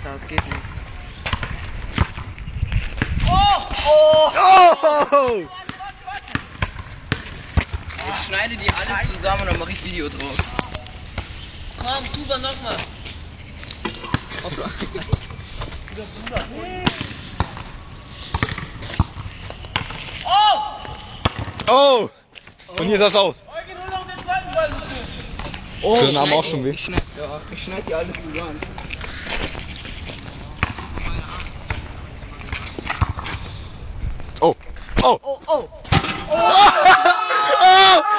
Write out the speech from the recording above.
Alter, das geht nicht. Oh! Ich schneide die alle zusammen und dann mache ich Video drauf. Komm, tu mal nochmal. Oh! Und hier sah's aus. Eugen, hol noch den zweiten Ball. Oh, den Arm auch schon weh. Ich schneide die alle zusammen. Oh! Oh! Oh, oh. Oh!